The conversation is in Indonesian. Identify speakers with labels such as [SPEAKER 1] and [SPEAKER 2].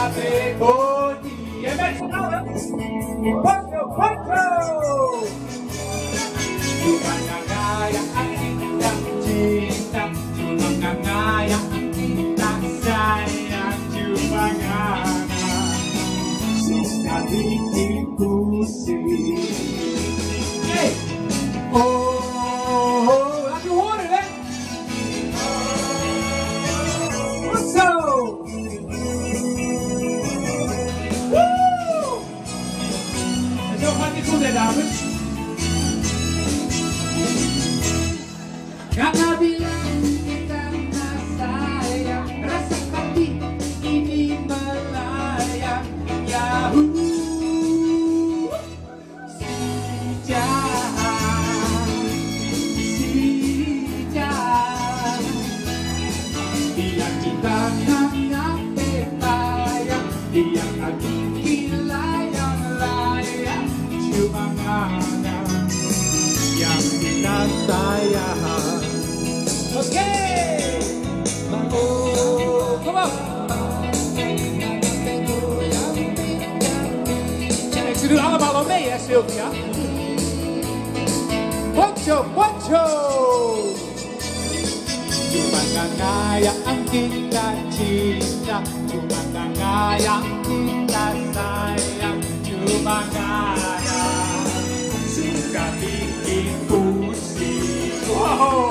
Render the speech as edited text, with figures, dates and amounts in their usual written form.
[SPEAKER 1] begoni. E vai suonare? Quattro, quattro! Cuma ngaya kita cinta, cuma ngaya kita sayang, cuma ngana suka bikin pusing. Hey, oh, lagu water deh. What's up? Woo! Zo gaat dit goed, hè, dames. Karena bilang kita sayang, rasa hati ini melayang. Yahoo, si jahat, dia kita nanya petayang, dia lagi layang-layang, cuma ada yang kita sayang. Okay! Oh, come on! Ze doen allemaal al mee, hè, Sylvia? Poncho, poncho! Cuma ngaya ang kita cinta, cuma ngaya kita sayang, cuma ngaya suka bikin pusing. Wow!